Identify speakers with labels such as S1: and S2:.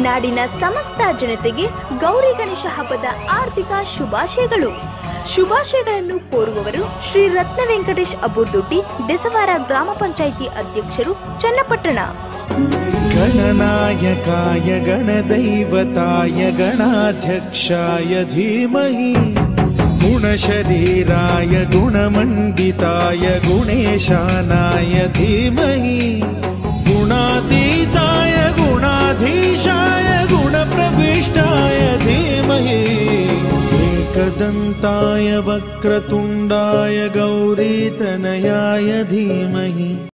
S1: ನಾಡಿನ ಸಮಸ್ತ ಜನತೆಗೆ ಗೌರಿ ಗಣೇಶ ಹಬ್ಬದ ಆರ್ಥಿಕ ಶುಭಾಶಯಗಳು. ಶುಭಾಶಯಗಳನ್ನು ಕೋರುವವರು ಶ್ರೀ ರತ್ನ ವೆಂಕಟೇಶ್ ಅಬುರ್ದೊಡ್ಡಿ, ಬೆಸವಾರ ಗ್ರಾಮ ಪಂಚಾಯಿತಿ ಅಧ್ಯಕ್ಷರು, ಚನ್ನಪಟ್ಟಣ.
S2: ಗಣನಾಯಕಾಯ ಗಣದೈವತಾಯ ಗಣಾಧ್ಯಕ್ಷಾಯ ಧೀಮಹಿ, ಗುಣಶರೀರಾಯ ಗುಣಮಂಡಿತಾಯ ಗುಣೇಶಾನಾಯ ಧೀಮಹಿ, ಗುಣಾತೀತಾಯ ಗುಣಾಧೀಶಾಯ ಗುಣಪ್ರವಿಷ್ಟಾಯ ಧೀಮಹಿ, एकदन्ताय वक्रतुण्डाय गौरीतनयाय धीमहि.